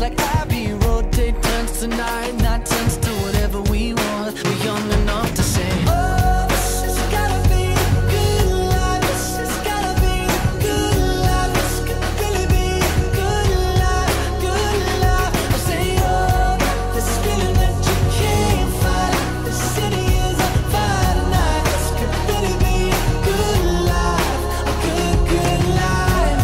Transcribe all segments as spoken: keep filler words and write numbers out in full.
like Abbey Road. Day turns to night, night turns to whatever we want. We're young enough to say, oh, this has gotta be a good life. This has gotta be a good life. This could really be a good life, good life. I say, oh, this feeling that you can't fight. This city is on fire tonight. This could really be a good life, a good, good life.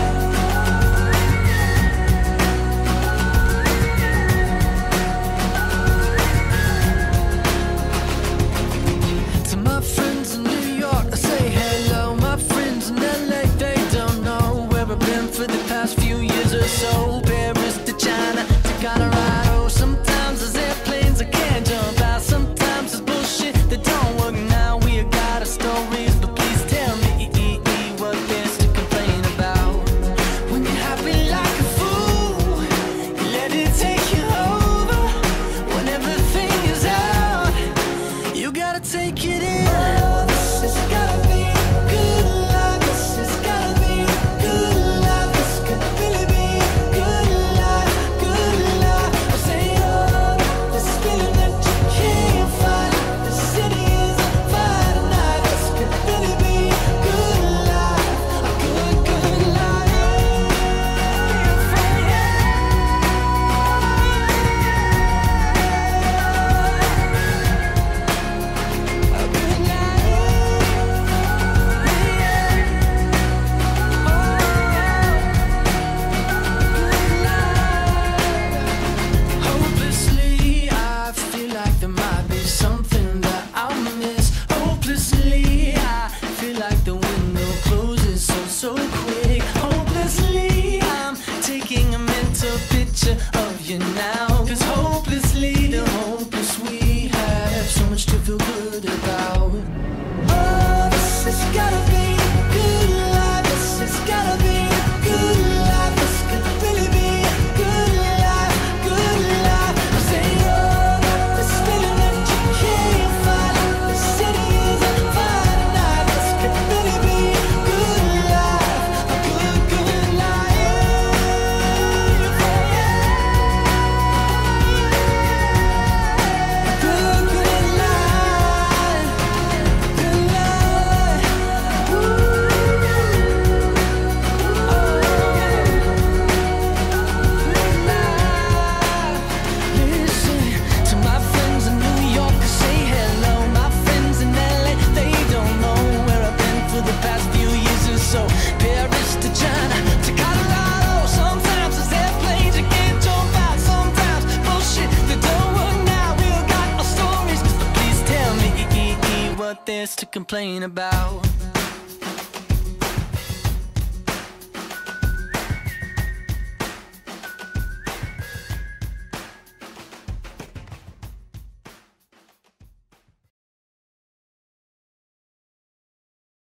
To my friends in New York, I say hello. My friends in L A, they don't know where I've been for the past few years or so. Paris to China to Colorado. Sometimes there's airplanes I can't jump out. Sometimes there's bullshit that don't work. Now we got our stories, but please tell me what there's to complain about. When you're happy like a fool, you let it take you over. When everything is out, you gotta take it in. Oh, this has gotta be a good life. This has gotta be a good life. This could really be a good life, good life. I say, oh, this feeling that you can't fight. The city is on fire tonight. This could really be a good life, a good, good life. A good life. Hopelessly, I feel like there might be something that I'll miss. Hopelessly, I feel like the window closes so, so quick. Hopelessly, I'm taking a mental picture of you now. Cause hopelessly, the hopeless we have so much to feel good about. Oh, this has gotta be a good life. This has gotta be a good life. This could really be a good life, good life. I say, oh, this feeling that you can't fight. The city is on fire tonight. This could really be a good life, a good, good life. A good, good life, good life. Listen to my friends in New York, say hello. My friends in L A, they don't know where I've been for the past few years or so. Paris to China to Colorado. Sometimes there's airplanes you can't jump out. Sometimes bullshit that don't work now. We all got our stories, but please tell me what there's to complain about.